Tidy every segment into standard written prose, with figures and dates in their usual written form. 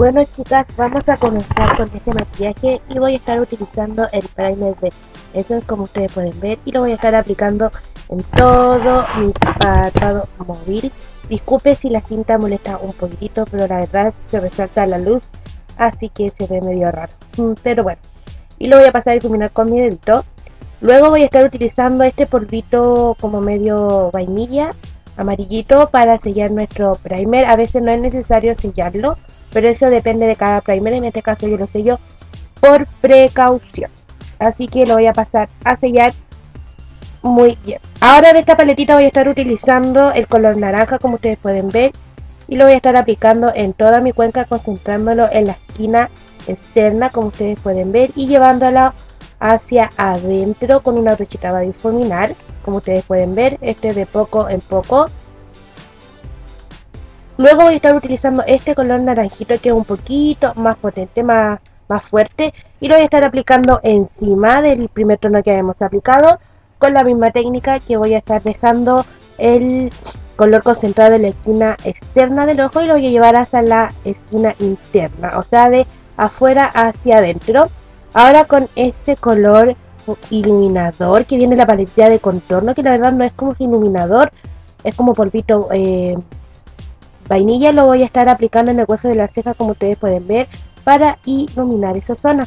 Bueno chicas, vamos a comenzar con este maquillaje y voy a estar utilizando el primer de eso, como ustedes pueden ver, y lo voy a estar aplicando en todo mi párpado móvil. Disculpe si la cinta molesta un poquitito, pero la verdad se resalta la luz, así que se ve medio raro, pero bueno. Y lo voy a pasar a difuminar con mi dedito. Luego voy a estar utilizando este polvito como medio vainilla, amarillito, para sellar nuestro primer. A veces no es necesario sellarlo, pero eso depende de cada primer. En este caso yo lo sello por precaución, así que lo voy a pasar a sellar muy bien. Ahora de esta paletita voy a estar utilizando el color naranja, como ustedes pueden ver, y lo voy a estar aplicando en toda mi cuenca, concentrándolo en la esquina externa, como ustedes pueden ver, y llevándolo hacia adentro con una brochita para difuminar, como ustedes pueden ver, de poco en poco. Luego voy a estar utilizando este color naranjito, que es un poquito más potente, más fuerte, y lo voy a estar aplicando encima del primer tono que habíamos aplicado, con la misma técnica, que voy a estar dejando el color concentrado en la esquina externa del ojo y lo voy a llevar hacia la esquina interna, o sea, de afuera hacia adentro. Ahora con este color iluminador que viene en la paletilla de contorno, que la verdad no es como iluminador, es como polvito vainilla, lo voy a estar aplicando en el hueso de la ceja, como ustedes pueden ver, para iluminar esa zona.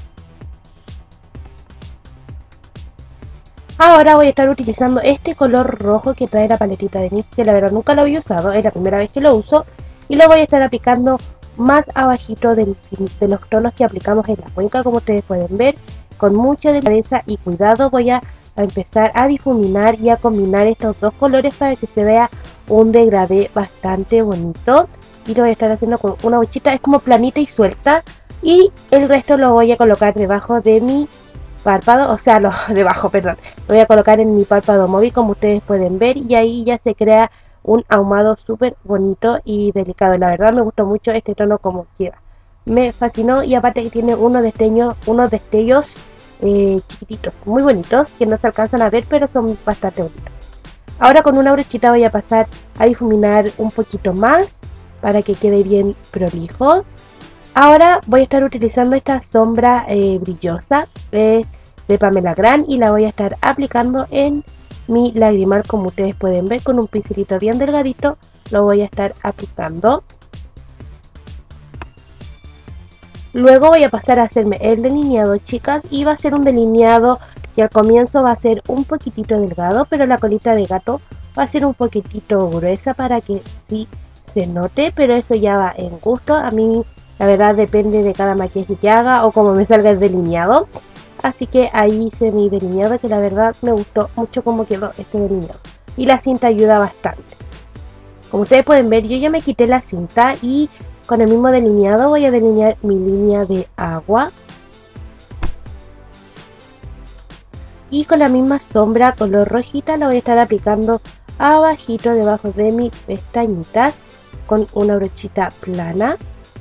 Ahora voy a estar utilizando este color rojo que trae la paletita de NYX, que la verdad nunca lo había usado, es la primera vez que lo uso, y lo voy a estar aplicando más abajito de los tonos que aplicamos en la cuenca, como ustedes pueden ver. Con mucha delicadeza y cuidado voy a empezar a difuminar y a combinar estos dos colores para que se vea un degradé bastante bonito, y lo voy a estar haciendo con una brochita, es como planita y suelta, y el resto lo voy a colocar debajo de mi párpado, o sea, perdón, lo voy a colocar en mi párpado móvil, como ustedes pueden ver, y ahí ya se crea un ahumado súper bonito y delicado. La verdad me gustó mucho este tono como queda, me fascinó, y aparte que tiene unos destellos chiquititos, muy bonitos, que no se alcanzan a ver, pero son bastante bonitos. Ahora con una brochita voy a pasar a difuminar un poquito más para que quede bien prolijo. Ahora voy a estar utilizando esta sombra brillosa de Pamela Gran, y la voy a estar aplicando en mi lagrimal, como ustedes pueden ver, con un pincelito bien delgadito lo voy a estar aplicando. Luego voy a pasar a hacerme el delineado, chicas, y va a ser un delineado que al comienzo va a ser un poquitito delgado, pero la colita de gato va a ser un poquitito gruesa para que sí se note, pero eso ya va en gusto. A mí la verdad depende de cada maquillaje que haga o como me salga el delineado. Así que ahí hice mi delineado, que la verdad me gustó mucho cómo quedó este delineado. Y la cinta ayuda bastante. Como ustedes pueden ver, yo ya me quité la cinta y con el mismo delineado voy a delinear mi línea de agua. Y con la misma sombra color rojita la voy a estar aplicando abajito, debajo de mis pestañitas, con una brochita plana.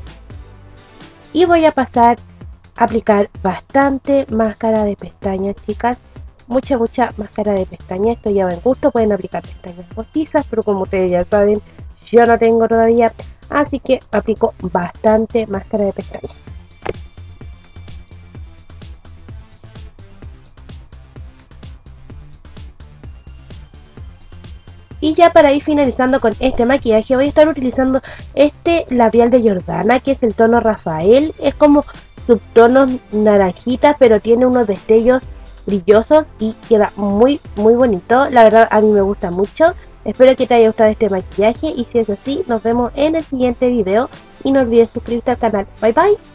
Y voy a pasar a aplicar bastante máscara de pestañas, chicas. Mucha máscara de pestañas. Esto ya va en gusto. Pueden aplicar pestañas postizas, pero como ustedes ya saben, yo no tengo todavía, así que aplico bastante máscara de pestañas. Y ya para ir finalizando con este maquillaje voy a estar utilizando este labial de Jordana, que es el tono Rafael. Es como subtonos naranjitas, pero tiene unos destellos brillosos y queda muy bonito. La verdad a mí me gusta mucho. Espero que te haya gustado este maquillaje, y si es así, nos vemos en el siguiente video y no olvides suscribirte al canal. Bye bye.